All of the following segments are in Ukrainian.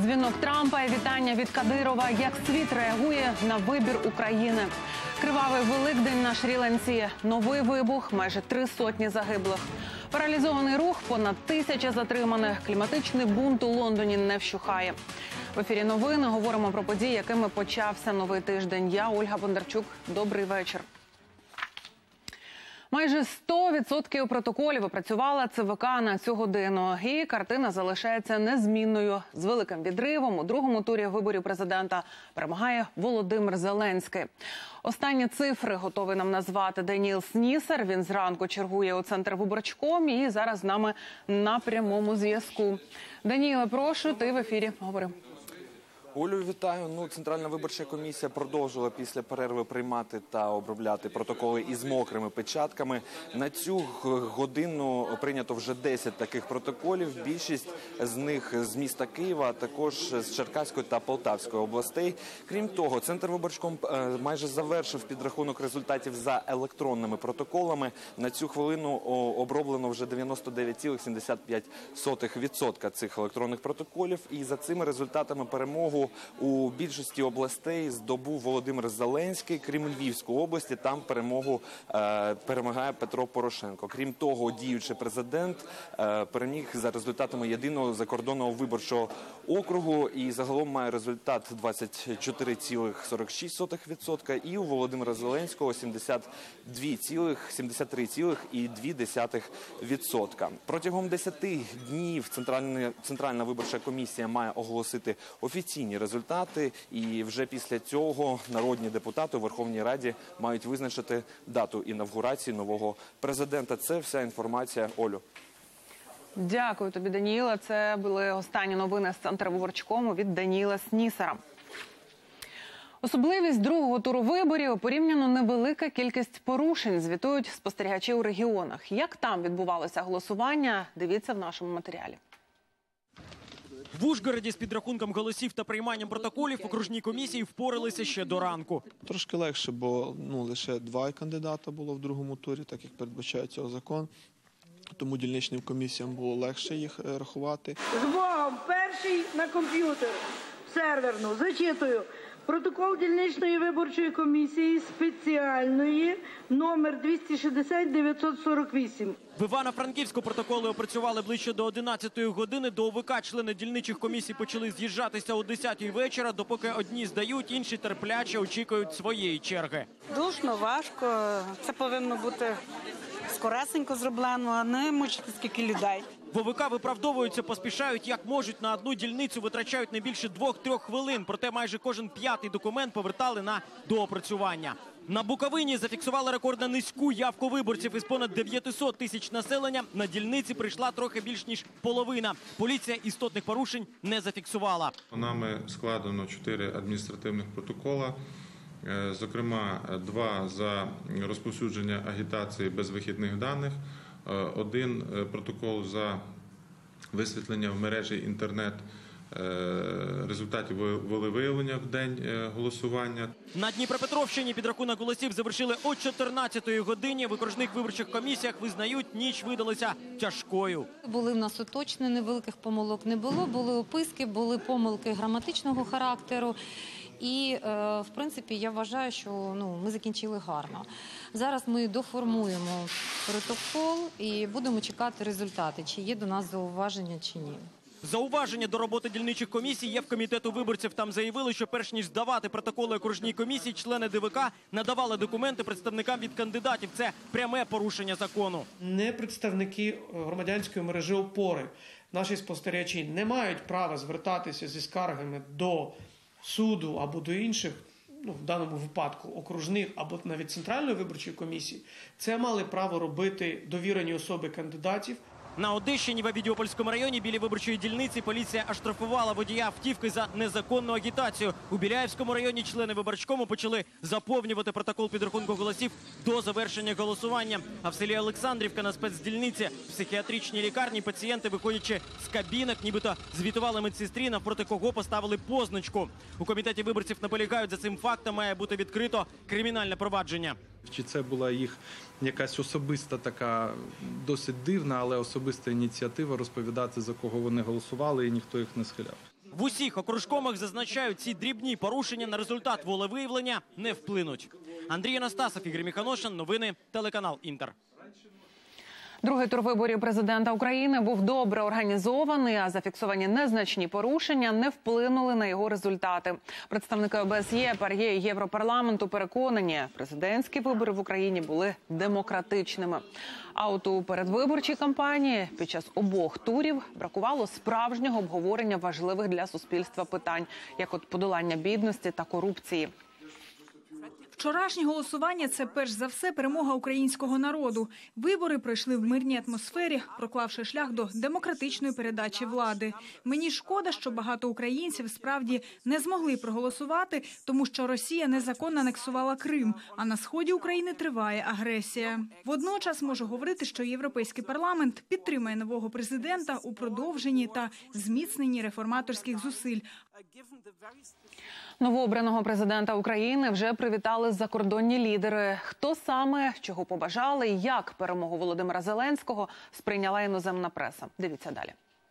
Дзвінок Трампа і вітання від Кадирова. Як світ реагує на вибір України. Кривавий Великдень на Шрі-Ланці. Новий вибух, майже 300 загиблих. Паралізований рух, понад 1000 затриманих. Кліматичний бунт у Лондоні не вщухає. В ефірі новини говоримо про події, якими почався новий тиждень. Я, Ольга Бондарчук. Добрий вечір. Майже 100% протоколів опрацювала ЦВК на цю годину. І картина залишається незмінною. З великим відривом у другому турі виборів президента перемагає Володимир Зеленський. Останні цифри готовий нам назвати Даніл Снісар. Він зранку чергує у Центрвиборчком і зараз з нами на прямому зв'язку. Даніле, прошу, ти в ефірі. Говори. Олю, вітаю. Центральна виборча комісія продовжила після перерви приймати та обробляти протоколи із мокрими печатками. На цю годину прийнято вже 10 таких протоколів. Більшість з них з міста Києва, а також з Черкаської та Полтавської областей. Крім того, Центрвиборчком майже завершив підрахунок результатів за електронними протоколами. На цю хвилину оброблено вже 99,75% цих електронних протоколів. І за цими результатами перемогу у більшості областей здобув Володимир Зеленський. Крім Львівської області, там перемагає Петро Порошенко. Крім того, діючий президент переміг за результатами єдиного закордонного виборчого округу і загалом має результат 24,46%. І у Володимира Зеленського 73,2%. Протягом 10 днів Центральна виборча комісія має оголосити офіційні результати, і вже після цього народні депутати у Верховній Раді мають визначити дату інавгурації нового президента. Це вся інформація, Олю. Дякую тобі, Даніла. Це були останні новини з Центрвиборчкому від Даніла Снісара. Особливість другого туру виборів – порівняно невелика кількість порушень, звітують спостерігачі у регіонах. Як там відбувалося голосування, дивіться в нашому матеріалі. В Ужгороді з підрахунком голосів та прийманням протоколів окружні комісії впоралися ще до ранку. Трошки легше, бо лише 2 кандидата було в другому турі, так як передбачає цього закон. Тому дільничним комісіям було легше їх рахувати. З Богом, перший на комп'ютер, серверну, зачитую. Протокол дільничної виборчої комісії спеціальної номер 260-948. В Івано-Франківську протоколи опрацювали ближче до 11-ї години. До ОВК члени дільничих комісій почали з'їжджатися о 10-й вечора, допоки одні здають, інші терпляче очікують своєї черги. Душно, важко. Це повинно бути скоресенько зроблено, а не мучити скільки людей. В ОВК виправдовуються, поспішають як можуть. На одну дільницю витрачають не більше 2-3 хвилин. Проте майже кожен 5-й документ повертали на доопрацювання. На Буковині зафіксували рекордно низьку явку виборців. Із понад 900 тисяч населення на дільниці прийшла трохи більш ніж половина. Поліція істотних порушень не зафіксувала. Нами складено 4 адміністративних протоколи. Зокрема, 2 за розповсюдження агітації без вихідних даних, 1 протокол за висвітлення в мережі інтернет результатів волевиявлення в день голосування. На Дніпропетровщині підрахунок голосів завершили о 14-й годині. В окружних виборчих комісіях визнають, ніч видалася тяжкою. Були в нас уточнені, великих помилок не було, були описки, були помилки граматичного характеру. І, в принципі, я вважаю, що ми закінчили гарно. Зараз ми доформуємо протокол і будемо чекати результати, чи є до нас зауваження, чи ні. Зауваження до роботи дільничих комісій є в комітету виборців. Там заявили, що перш ніж здавати протоколи окружній комісії, члени ДВК надавали документи представникам від кандидатів. Це пряме порушення закону. Не представники громадянської мережі опори, наші спостерігачі не мають права звертатися зі скаргами до суду або до інших, в даному випадку окружних або навіть Центральної виборчої комісії. Це мали право робити довірені особи кандидатів. На Одещині в Авідіопольському районі біля виборчої дільниці поліція оштрафувала водія автівки за незаконну агітацію. У Біляївському районі члени виборчкому почали заповнювати протокол підрахунку голосів до завершення голосування. А в селі Олександрівка на спецдільниці в психіатричній лікарні пацієнти, виходячи з кабінок, нібито звітували медсестрі, навпроти кого поставили позначку. У комітеті виборців наполягають, за цим фактом має бути відкрито кримінальне провадження. Чи це була їх якась особиста така, досить дивна, але особиста ініціатива розповідати, за кого вони голосували, і ніхто їх не схиляв. В усіх окружкомах зазначають, ці дрібні порушення на результат волевиявлення не вплинуть. Андрій Анастасов, Ігор Міханошин, новини, телеканал «Інтер». Другий тур виборів президента України був добре організований, а зафіксовані незначні порушення не вплинули на його результати. Представники ОБСЄ, ПАРЄ і Європарламенту переконані, президентські вибори в Україні були демократичними. А от у передвиборчій кампанії під час обох турів бракувало справжнього обговорення важливих для суспільства питань, як от подолання бідності та корупції. Вчорашнє голосування – це перш за все перемога українського народу. Вибори пройшли в мирній атмосфері, проклавши шлях до демократичної передачі влади. Мені шкода, що багато українців справді не змогли проголосувати, тому що Росія незаконно анексувала Крим, а на сході України триває агресія. Водночас можу говорити, що Європейський парламент підтримує нового президента у продовженні та зміцненні реформаторських зусиль. Новообраного президента України вже привітали закордонні лідери. Хто саме, чого побажали і як перемогу Володимира Зеленського сприйняла іноземна преса. Дивіться далі.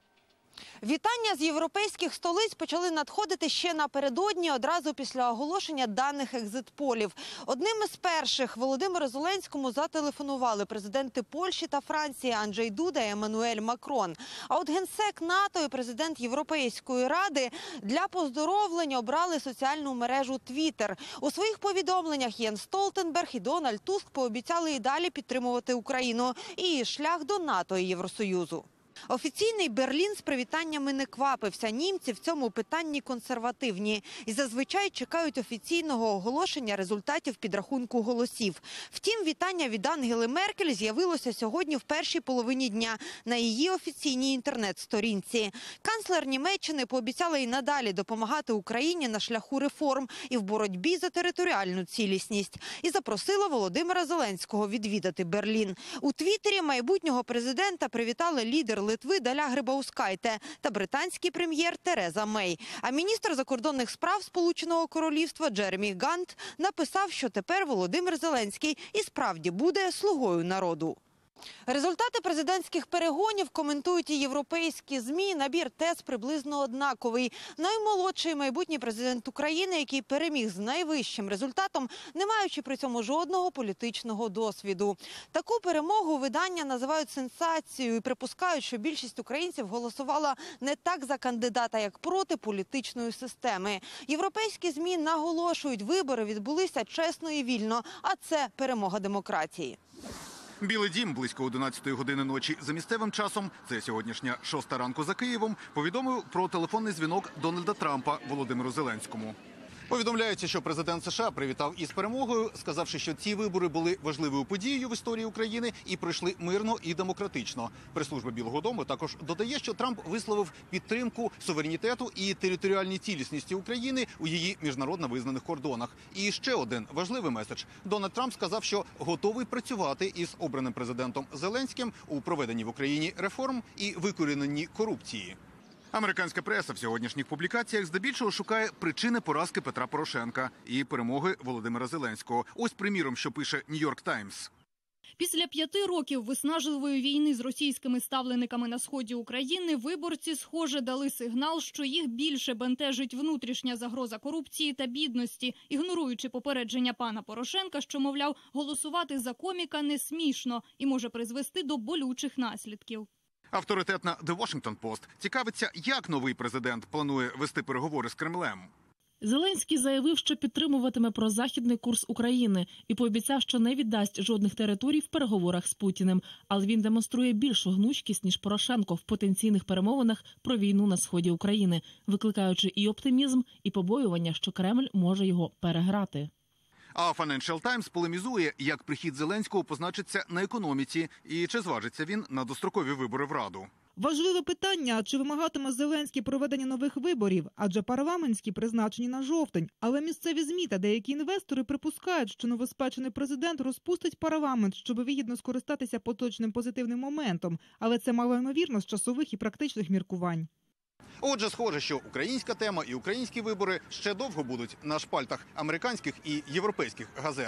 Вітання з європейських столиць почали надходити ще напередодні, одразу після оголошення даних екзит-полів. Одним із перших Володимиру Зеленському зателефонували президенти Польщі та Франції Анджей Дуда і Еммануель Макрон. А от генсек НАТО і президент Європейської ради для поздоровлення обрали соціальну мережу Твіттер. У своїх повідомленнях Єнс Столтенберг і Дональд Туск пообіцяли і далі підтримувати Україну і її шлях до НАТО і Євросоюзу. Офіційний Берлін з привітаннями не квапився. Німці в цьому питанні консервативні і зазвичай чекають офіційного оголошення результатів підрахунку голосів. Втім, вітання від Ангели Меркель з'явилося сьогодні в першій половині дня на її офіційній інтернет-сторінці. Канцлер Німеччини пообіцяла і надалі допомагати Україні на шляху реформ і в боротьбі за територіальну цілісність. І запросила Володимира Зеленського відвідати Берлін. У Твіттері майбутнього президента привітали лідер Литви Даля Грибаускайте та британський прем'єр Тереза Мей. А міністр закордонних справ Сполученого Королівства Джеремі Гант написав, що тепер Володимир Зеленський і справді буде слугою народу. Результати президентських перегонів коментують і європейські ЗМІ. Набір тез приблизно однаковий. Наймолодший майбутній президент України, який переміг з найвищим результатом, не маючи при цьому жодного політичного досвіду. Таку перемогу видання називають сенсацією і припускають, що більшість українців голосувала не так за кандидата, як проти політичної системи. Європейські ЗМІ наголошують, вибори відбулися чесно і вільно, а це перемога демократії. Білий дім близько 11-ї години ночі за місцевим часом, це сьогоднішня 6-та ранку за Києвом, повідомив про телефонний дзвінок Дональда Трампа Володимиру Зеленському. Повідомляється, що президент США привітав із перемогою, сказавши, що ці вибори були важливою подією в історії України і пройшли мирно і демократично. Прес-служба Білого дому також додає, що Трамп висловив підтримку суверенітету і територіальній цілісності України у її міжнародно визнаних кордонах. І ще один важливий меседж. Дональд Трамп сказав, що готовий працювати із обраним президентом Зеленським у проведенні в Україні реформ і викоріненні корупції. Американська преса в сьогоднішніх публікаціях здебільшого шукає причини поразки Петра Порошенка і перемоги Володимира Зеленського. Ось, приміром, що пише «Нью-Йорк Таймс». Після 5 років виснажливої війни з російськими ставлениками на сході України виборці, схоже, дали сигнал, що їх більше бентежить внутрішня загроза корупції та бідності, ігноруючи попередження пана Порошенка, що, мовляв, голосувати за коміка не смішно і може призвести до болючих наслідків. Авторитетна The Washington Post цікавиться, як новий президент планує вести переговори з Кремлем. Зеленський заявив, що підтримуватиме прозахідний курс України і пообіцяв, що не віддасть жодних територій в переговорах з Путіним. Але він демонструє більшу гнучкість, ніж Порошенко в потенційних перемовинах про війну на сході України, викликаючи і оптимізм, і побоювання, що Кремль може його переграти. А Financial Times полемізує, як прихід Зеленського позначиться на економіці і чи зважиться він на дострокові вибори в Раду. Важливе питання, чи вимагатиме Зеленський проведення нових виборів, адже парламентські призначені на жовтень. Але місцеві ЗМІ та деякі інвестори припускають, що новоспечений президент розпустить парламент, щоб вигідно скористатися поточним позитивним моментом. Але це малоймовірно з часових і практичних міркувань. Отже, схоже, що українська тема і українські вибори ще довго будуть на шпальтах американських і європейських газет.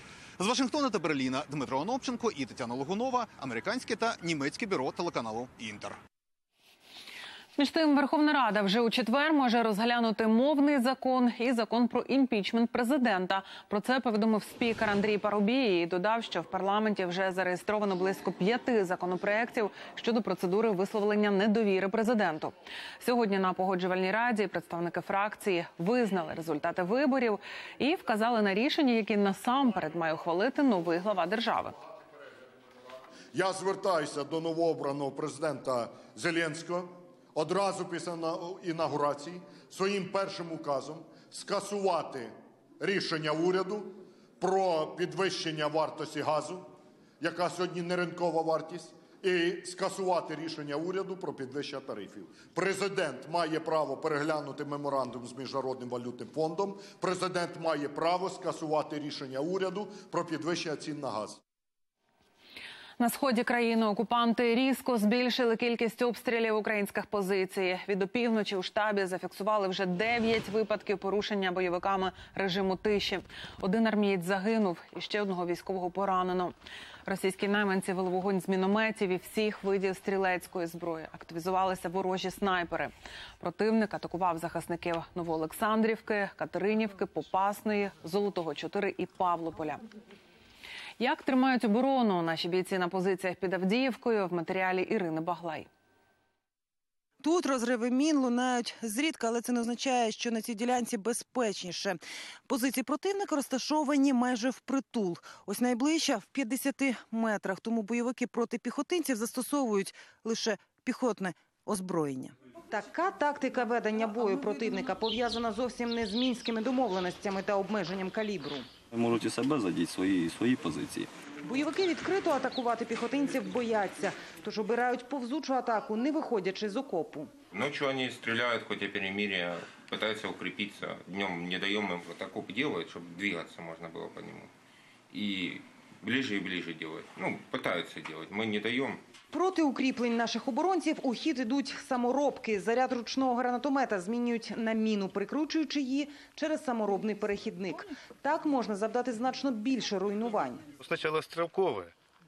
З Вашингтона та Берліна Дмитро Онопченко і Тетяна Логунова, американське та німецьке бюро телеканалу «Інтер». Між тим, Верховна Рада вже у четвер може розглянути мовний закон і закон про імпічмент президента. Про це повідомив спікер Андрій Парубій і додав, що в парламенті вже зареєстровано близько 5 законопроєктів щодо процедури висловлення недовіри президенту. Сьогодні на Погоджувальній раді представники фракції визнали результати виборів і вказали на рішення, які насамперед має ухвалити новий глава держави. Я звертаюся до новообраного президента Зеленського одразу після інаугурації своїм першим указом скасувати рішення уряду про підвищення вартості газу, яка сьогодні не ринкова вартість, і скасувати рішення уряду про підвищення тарифів. Президент має право переглянути меморандум з Міжнародним валютним фондом. Президент має право скасувати рішення уряду про підвищення цін на газ. На сході країни окупанти різко збільшили кількість обстрілів українських позицій. Від опівночі у штабі зафіксували вже 9 випадків порушення бойовиками режиму тиші. 1 армієць загинув і ще 1 військового поранено. Російські найманці вели вогонь з мінометів і всіх видів стрілецької зброї. Активізувалися ворожі снайпери. Противник атакував захисників Новоолександрівки, Катеринівки, Попасної, Золотого 4 і Павлополя. Як тримають оборону наші бійці на позиціях під Авдіївкою, в матеріалі Ірини Баглай. Тут розриви мін лунають зрідка, але це не означає, що на цій ділянці безпечніше. Позиції противника розташовані майже впритул. Ось найближча – в 50 метрах. Тому бойовики проти піхотинців застосовують лише піхотне озброєння. Така тактика ведення бою противника пов'язана зовсім не з мінськими домовленостями та обмеженням калібру. Можуть і себе задіти, свої позиції. Бойовики відкрито атакувати піхотинців бояться, тож обирають повзучу атаку, не виходячи з окопу. Ночью они стреляют, хоть и перемирие, пытаются укрепиться. Днем не даем им вот окоп делать, чтобы двигаться можно было по нему. И ближе делать. Пытаются делать, мы не даем. Проти укріплень наших оборонців у хід ідуть саморобки. Заряд ручного гранатомета змінюють на міну, прикручуючи її через саморобний перехідник. Так можна завдати значно більше руйнувань. Спочатку стрілкове,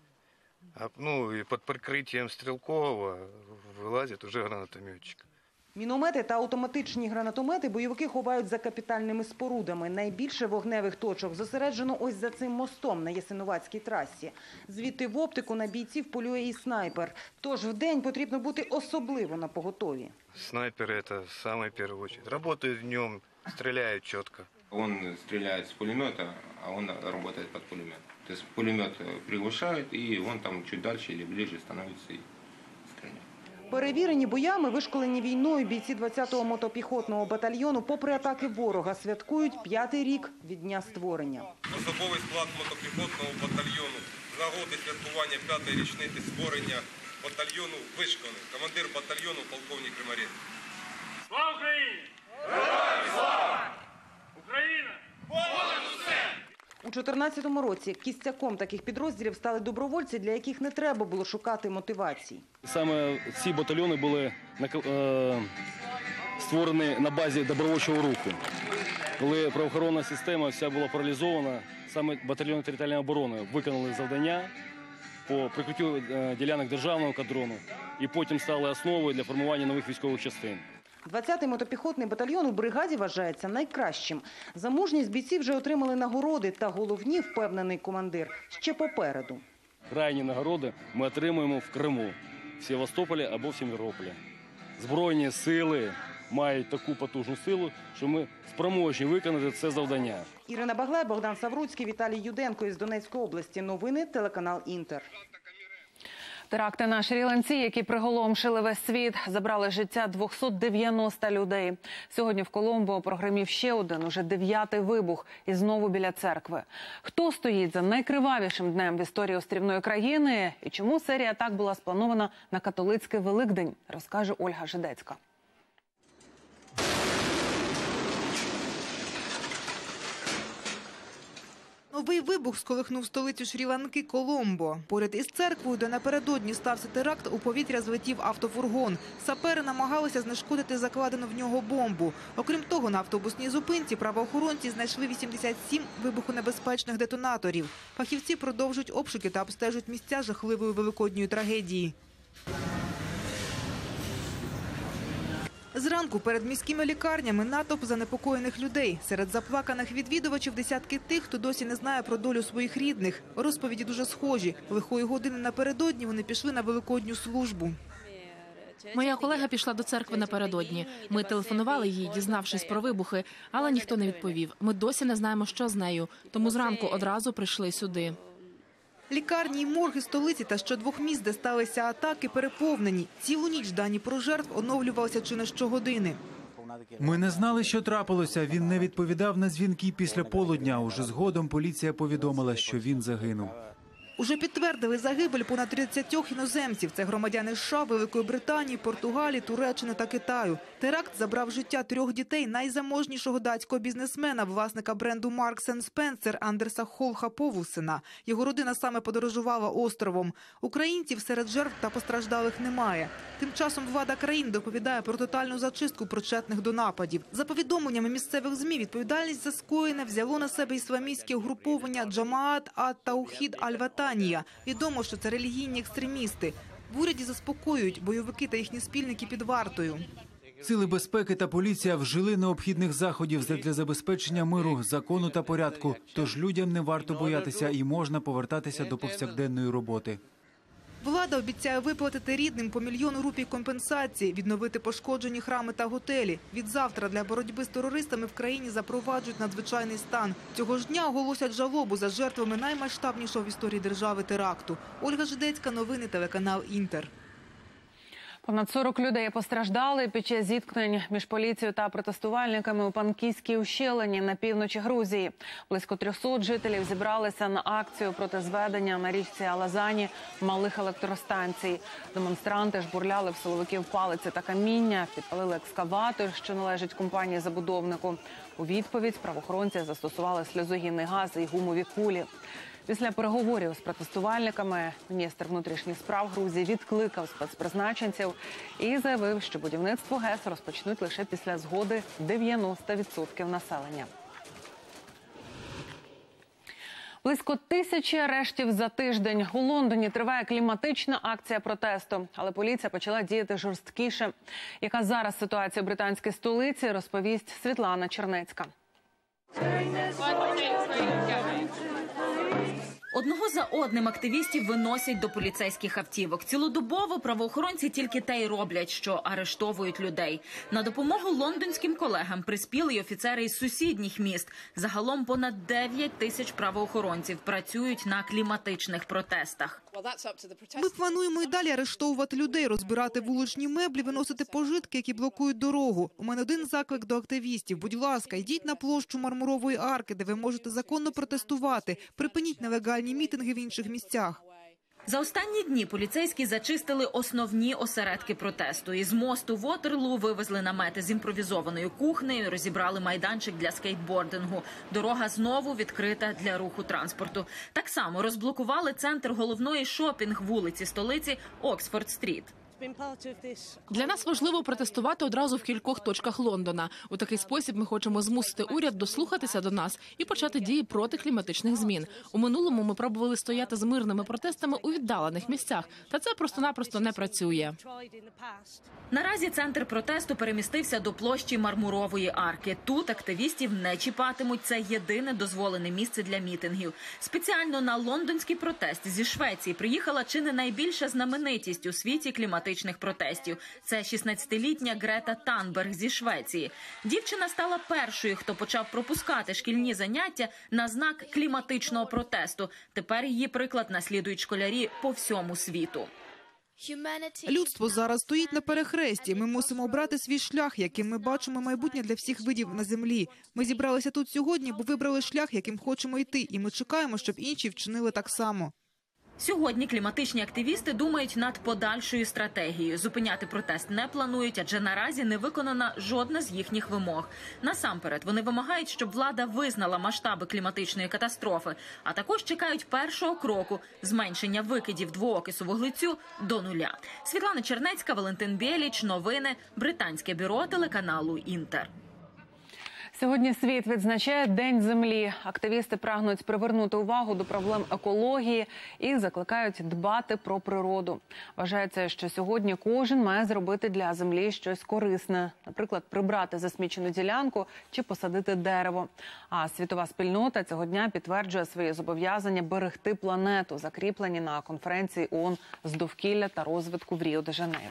і під прикриттям стрілкового вилазить вже гранатометчик. Міномети та автоматичні гранатомети бойовики ховають за капітальними спорудами. Найбільше вогневих точок зосереджено ось за цим мостом на Ясинуватській трасі. Звідти в оптику на бійців полює і снайпер. Тож вдень потрібно бути особливо напоготові. Снайпер – це в першу чергу. Працюють днем, стріляють чітко. Он стреляет с пулемета, а он работает под пулемет. То есть пулемет приглушает, и он там чуть дальше или ближе становится и стреляет. Перевірені боями, вишколені війною бійці 20-го мотопіхотного батальйону, попри атаки ворога, святкують 5-й рік від дня створення. Особовий склад мотопіхотного батальйону з нагоди святкування 5-ї річниці створення батальйону вишколений. Командир батальйону полковник Кримарець. Слава Україні! Героям слава! Україна! Понад усе! У 2014 році кістяком таких підрозділів стали добровольці, для яких не треба було шукати мотивацій. Саме ці батальйони були створені на базі добровольчого руху. Коли правоохоронна система вся була паралізована, саме батальйони територіальної оборони виконали завдання по прикриттю ділянок державного кадрону і потім стали основою для формування нових військових частин. 20-й мотопіхотний батальйон у бригаді вважається найкращим. За мужність бійці вже отримали нагороди, та головні, впевнений командир, ще попереду. Крайні нагороди ми отримуємо в Криму, в Севастополі або в Сімферополі. Збройні сили мають таку потужну силу, що ми спроможні виконати це завдання. Ірина Баглай, Богдан Савруцький, Віталій Юденко із Донецької області. Новини, телеканал «Інтер». Теракти на Шрі-Ланці, які приголомшили весь світ, забрали життя 290 людей. Сьогодні в Коломбо прогримів ще один, уже 9-й вибух, і знову біля церкви. Хто стоїть за найкривавішим днем в історії острівної країни і чому серія атак була спланована на католицький Великдень, розкаже Ольга Жидецька. Новий вибух сколихнув столицю Шрі-Ланки Коломбо. Поряд із церквою, де напередодні стався теракт, у повітря злетів автофургон. Сапери намагалися знешкодити закладену в нього бомбу. Окрім того, на автобусній зупинці правоохоронці знайшли 87 вибухонебезпечних детонаторів. Фахівці продовжують обшуки та обстежують місця жахливої великодньої трагедії. Зранку перед міськими лікарнями натовп занепокоєних людей. Серед заплаканих відвідувачів десятки тих, хто досі не знає про долю своїх рідних. Розповіді дуже схожі. Лихої години напередодні вони пішли на великодню службу. Моя колега пішла до церкви напередодні. Ми телефонували їй, дізнавшись про вибухи, але ніхто не відповів. Ми досі не знаємо, що з нею, тому зранку одразу прийшли сюди. Лікарні й морги столиці та ще 2 міст, де сталися атаки, переповнені. Цілу ніч дані про жертв оновлювалися чи не щогодини. Ми не знали, що трапилося. Він не відповідав на дзвінки після полудня. Уже згодом поліція повідомила, що він загинув. Уже підтвердили загибель понад 30 іноземців. Це громадяни США, Великої Британії, Португалії, Туреччини та Китаю. Теракт забрав життя 3 дітей найзаможнішого датського бізнесмена, власника бренду Marks & Spencer Андерса Холха Повусена. Його родина саме подорожувала островом. Українців серед жертв та постраждалих немає. Тим часом влада країн доповідає про тотальну зачистку причетних до нападів. За повідомленнями місцевих ЗМІ, відповідальність за скоєне взяло на себе ісламістське угруповання Джамаат ат-Таухід аль-Ватанія. Відомо, що це релігійні екстремісти. В уряді заспокоюють, бойовики та їхні спільники під вартою. Сили безпеки та поліція вжили необхідних заходів для забезпечення миру, закону та порядку. Тож людям не варто боятися і можна повертатися до повсякденної роботи. Влада обіцяє виплатити рідним по 1 мільйон рупій компенсації, відновити пошкоджені храми та готелі. Відзавтра для боротьби з терористами в країні запроваджують надзвичайний стан. Цього ж дня оголосять жалобу за жертвами наймасштабнішого в історії держави теракту. Ольга Жидецька, новини, телеканал «Інтер». Понад 40 людей постраждали під час зіткнень між поліцією та протестувальниками у Панкійській ущелині на півночі Грузії. Близько 300 жителів зібралися на акцію проти зведення на річці Алазані малих електростанцій. Демонстранти жбурляли в силовиків палиці та каміння, підпалили екскаватор, що належить компанії-забудовнику. У відповідь правоохоронці застосували сльозогінний газ і гумові кулі. Після переговорів з протестувальниками міністр внутрішніх справ Грузії відкликав спецпризначенців і заявив, що будівництво ГЕС розпочнуть лише після згоди 90% населення. Близько 1000 арештів за тиждень. У Лондоні триває кліматична акція протесту, але поліція почала діяти жорсткіше. Яка зараз ситуація у британській столиці, розповість Світлана Чернецька. Одного за одним активістів виносять до поліцейських автівок. Цілодобово правоохоронці тільки те й роблять, що арештовують людей. На допомогу лондонським колегам приспіли й офіцери із сусідніх міст. Загалом понад 9 тисяч правоохоронців працюють на кліматичних протестах. Ми плануємо і далі арештовувати людей, розбирати вуличні меблі, виносити пожитки, які блокують дорогу. У мене один заклик до активістів. Будь ласка, йдіть на площу Мармурової арки, де ви можете законно протестувати. Припиніть нелегальні мітинги в інших місцях. За останні дні поліцейські зачистили основні осередки протесту. Із мосту Вотерлу вивезли намети з імпровізованою кухнею, розібрали майданчик для скейтбордингу. Дорога знову відкрита для руху транспорту. Так само розблокували центр головної шопінг-вулиці столиці Оксфорд-стріт. Для нас важливо протестувати одразу в кількох точках Лондона. У такий спосіб ми хочемо змусити уряд дослухатися до нас і почати дії проти кліматичних змін. У минулому ми пробували стояти з мирними протестами у віддалених місцях, та це просто-напросто не працює. Наразі центр протесту перемістився до площі Мармурової арки. Тут активістів не чіпатимуть. Це єдине дозволене місце для мітингів. Спеціально на лондонський протест зі Швеції приїхала чи не найбільша знаменитість у світі кліматичних протестів. Це 16-літня Грета Танберг зі Швеції. Дівчина стала першою, хто почав пропускати шкільні заняття на знак кліматичного протесту. Тепер її приклад наслідують школярі по всьому світу. Людство зараз стоїть на перехресті. Ми мусимо обрати свій шлях, яким ми бачимо майбутнє для всіх видів на землі. Ми зібралися тут сьогодні, бо вибрали шлях, яким хочемо йти. І ми чекаємо, щоб інші вчинили так само. Сьогодні кліматичні активісти думають над подальшою стратегією. Зупиняти протест не планують, адже наразі не виконана жодна з їхніх вимог. Насамперед, вони вимагають, щоб влада визнала масштаби кліматичної катастрофи, а також чекають першого кроку – зменшення викидів двоокису вуглецю до 0. Світлана Чернецька, Валентин Біліч, новини, Британське бюро телеканалу «Інтер». Сьогодні світ відзначає День землі. Активісти прагнуть привернути увагу до проблем екології і закликають дбати про природу. Вважається, що сьогодні кожен має зробити для землі щось корисне. Наприклад, прибрати засмічену ділянку чи посадити дерево. А світова спільнота цього дня підтверджує свої зобов'язання берегти планету, закріплені на конференції ООН з довкілля та розвитку в Ріо-де-Жанейро.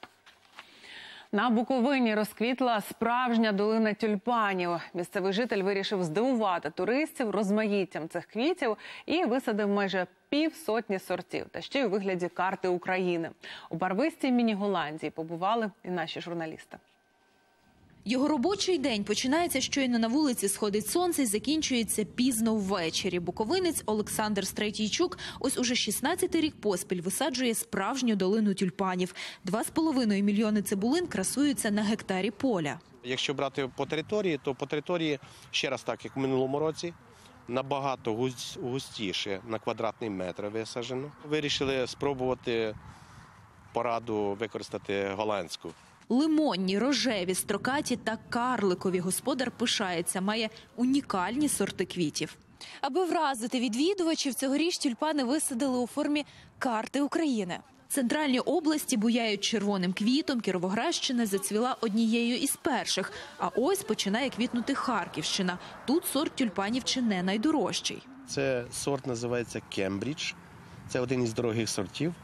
На Буковині розквітла справжня долина тюльпанів. Місцевий житель вирішив здивувати туристів розмаїттям цих квітів і висадив майже півсотні сортів. Та ще й у вигляді карти України. У барвистій міні-Голландії побували і наші журналісти. Його робочий день починається, щойно на вулиці сходить сонце і закінчується пізно ввечері. Буковинець Олександр Стратійчук ось уже 16-й рік поспіль висаджує справжню долину тюльпанів. 2,5 мільйони цибулин красуються на гектарі поля. Якщо брати по території, то по території, ще раз так, як в минулому році, набагато густіше на квадратний метр висаджено. Вирішили спробувати пораду використати голландську. Лимонні, рожеві, строкаті та карликові. Господар пишається, має унікальні сорти квітів. Аби вразити відвідувачів, цьогоріч тюльпани висадили у формі карти України. Центральні області буяють червоним квітом, Кіровоградщина зацвіла однією із перших. А ось починає квітнути Харківщина. Тут сорт тюльпанів чи не найдорожчий. Це сорт називається Кембридж. Це один із дорогих сортів,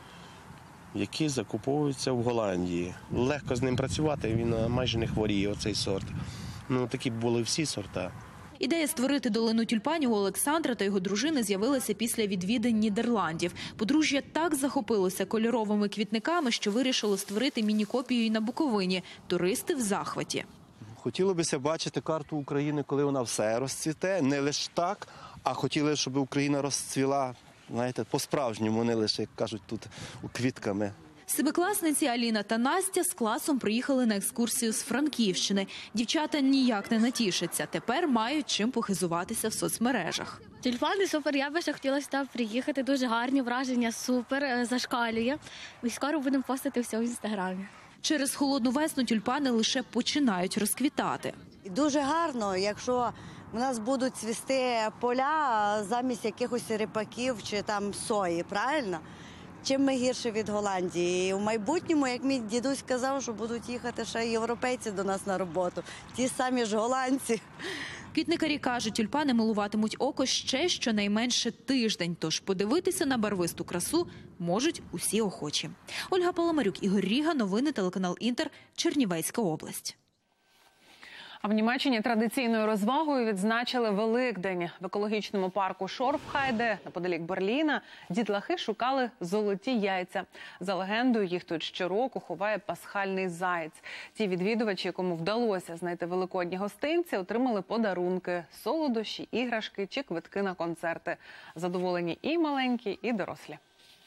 які закуповуються в Голландії. Легко з ним працювати, він майже не хворіє, оцей сорт. Такі були всі сорта. Ідея створити долину тюльпанів у Олександра та його дружини з'явилася після відвідин Нідерландів. Подружжя так захопилося кольоровими квітниками, що вирішило створити міні-копію і на Буковині. Туристи в захваті. Хотілося б бачити карту України, коли вона все розцвіте. Не лише так, а хотіли, щоб Україна розцвіла, знаєте, по-справжньому, не лише, як кажуть, тут квітками. Семикласниці Аліна та Настя з класом приїхали на екскурсію з Франківщини. Дівчата ніяк не натішаться. Тепер мають чим похизуватися в соцмережах. Тюльпани супер, я би ще хотіла сюди приїхати. Дуже гарні враження, супер, зашкалює. І скоро будемо постити все в Інстаграмі. Через холодну весну тюльпани лише починають розквітати. Дуже гарно, якщо у нас будуть цвісти поля замість якихось ріпаків чи там сої, правильно? Чим ми гірше від Голландії. І в майбутньому, як мій дідусь казав, що будуть їхати ще європейці до нас на роботу. Ті самі ж голландці. Квітникарі кажуть, тюльпани милуватимуть око ще щонайменше тиждень. Тож подивитися на барвисту красу можуть усі охочі. Ольга Паламарюк, Ігор Ріга, новини, телеканал Інтер, Чернівецька область. А в Німеччині традиційною розвагою відзначили Великдень. В екологічному парку Шорфхайде, неподалік Берліна, дітлахи шукали золоті яйця. За легендою, їх тут щороку ховає пасхальний заєць. Ті відвідувачі, якому вдалося знайти великодні гостинці, отримали подарунки – солодощі, іграшки чи квитки на концерти. Задоволені і маленькі, і дорослі.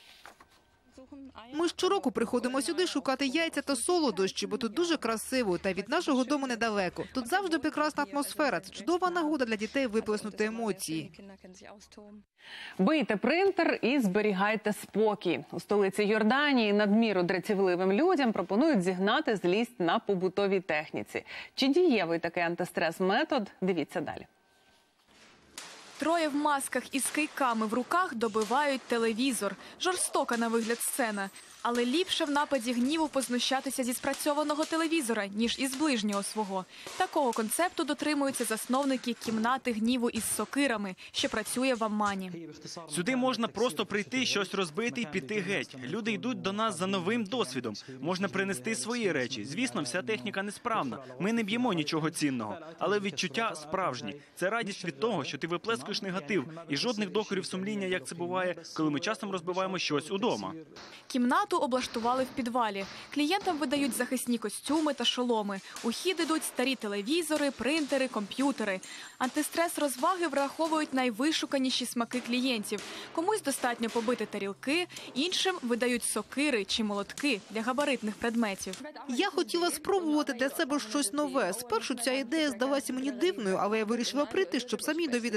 Ми щороку приходимо сюди шукати яйця та солодощі, бо тут дуже красиво та від нашого дому недалеко. Тут завжди прекрасна атмосфера. Це чудова нагода для дітей виплеснути емоції. Бийте принтер і зберігайте спокій. У столиці Йорданії надміру дратівливим людям пропонують зігнати злість на побутовій техніці. Чи дієвий такий антистрес-метод? Дивіться далі. Троє в масках із кийками в руках добивають телевізор. Жорстока на вигляд сцена. Але ліпше в нападі гніву познущатися зі спрацьованого телевізора, ніж із ближнього свого. Такого концепту дотримуються засновники кімнати гніву із сокирами, що працює в Аммані. Сюди можна просто прийти, щось розбити і піти геть. Люди йдуть до нас за новим досвідом. Можна принести свої речі. Звісно, вся техніка несправна. Ми не б'ємо нічого цінного. Але відчуття справжні. Це радість від того, що ти виплескуєш негатив. І жодних докорів сумління, як це буває, коли ми часом розбиваємо щось удома. Кімнату облаштували в підвалі. Клієнтам видають захисні костюми та шоломи. У хід ідуть старі телевізори, принтери, комп'ютери. Антистрес-розваги враховують найвишуканіші смаки клієнтів. Комусь достатньо побити тарілки, іншим видають сокири чи молотки для габаритних предметів. Я хотіла спробувати для себе щось нове. Спершу ця ідея здалася мені дивною, але я вирішила прийти, щоб самі довідатися,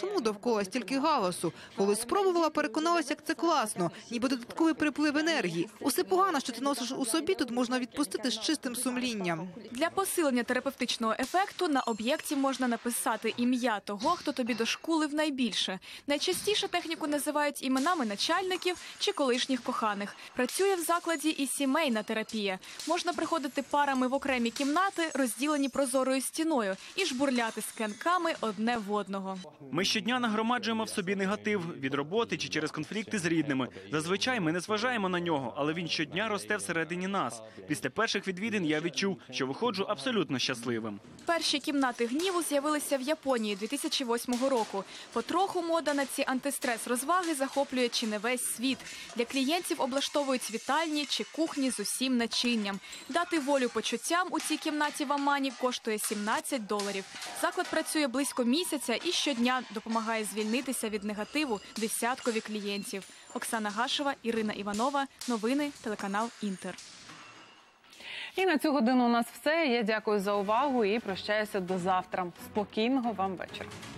чому довкола стільки галасу. Коли спробувала, переконалася, як це класно, ніби додатковий приплив енергії. Усе погано, що ти носиш у собі, тут можна відпустити з чистим сумлінням. Для посилення терапевтичного ефекту на об'єкті можна написати ім'я того, хто тобі дошкулив найбільше. Найчастіше техніку називають іменами начальників чи колишніх коханих. Працює в закладі і сімейна терапія. Можна приходити парами в окремі кімнати, розділені прозорою стіною, і жбурляти склянками одне в одного. Ми щодня нагромаджуємо в собі негатив від роботи чи через конфлікти з рідними. Зазвичай ми не зважаємо на нього, але він щодня росте всередині нас. Після перших відвідин я відчув, що виходжу абсолютно щасливим. Перші кімнати гніву з'явилися в Японії 2008 року. Потроху мода на ці антистрес-розваги захоплює чи не весь світ. Для клієнтів облаштовують вітальні чи кухні з усім начинням. Дати волю почуттям у цій кімнаті в Аммані коштує $17. Заклад працює близько місяця і щодня допомагає звільнитися від негативу десяткові клієнтів. Оксана Гашева, Ірина Іванова. Новини, телеканал Інтер. І на цю годину у нас все. Я дякую за увагу і прощаюся до завтра. Спокійного вам вечора.